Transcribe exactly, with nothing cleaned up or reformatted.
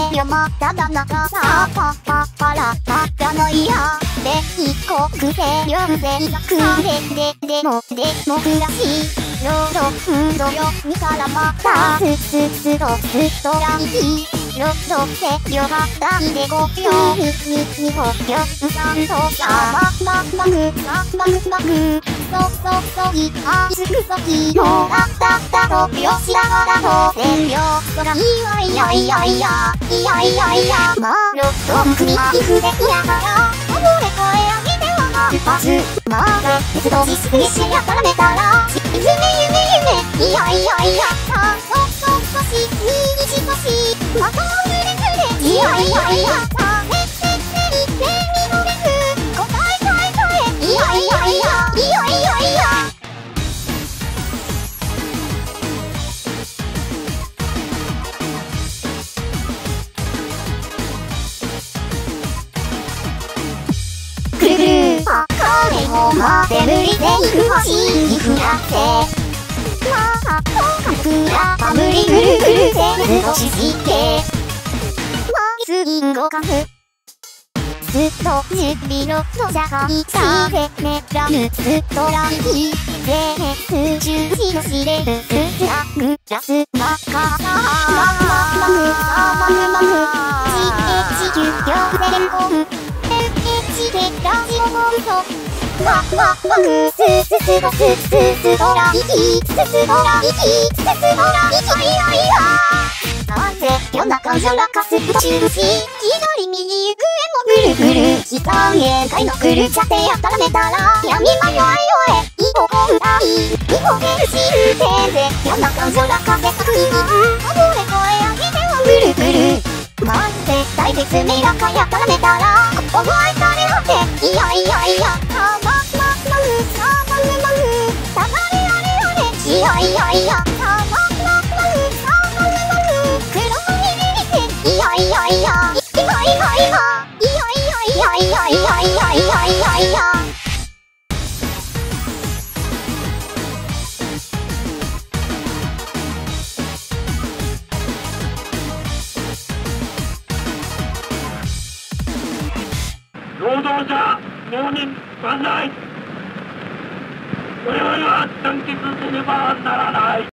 よまっただ中さパッパッパラパッラのいやで一国勢両勢作でででもデモクラシー労働運動よにからまたすすすとすとらいき労働制よが大でごよにににほよさんとさまままぐままぐまぐそそそいあすぐそきもあったったとよしながらとせんよそらいやいやいやいやいやいやいやまろっとくみいくでいやがら溺れ声上げてはまるパスまだ鉄道しすぐにしやからめたら夢夢夢いやいやいやさそそそしにじそしまたふれふれいやいやいやさめせせいせみのれふ答えたえたえいやいやいやいやいやいやくるくるあかれをまで無理でいく星にふらせまあとかくらぱ無理ぐるぐるせずとししてまいすぎんごかくずっと準備のの社会させねらぬずっと来季ぜす中止のしれるすすあぐらすまかさまままむままむまむちえちきゅうよせんこんえちでラジオモルトわわわぐすすすとすすすとらいきすすとらいきすすとらいきいやいやなんで夜中じゃらかすと中止左右行くえもぐるぐる期間限界のくるちゃってやったらめたら闇まよあいおえいほこんだいいほけるしるてで夜中じゃらかせたくい溺れ声上げてはぐるぐるまんで大別めらかやったらめたら覚えたれあっていやいやいやたまままぐたまぐまぐたがれあれあれいやいやいやたまままぐたまぐまぐ黒いにりていやいやいや今今今いやいやいやいやいやいやいやいやいやいや労働者農民万歳。我々は団結せねばならない。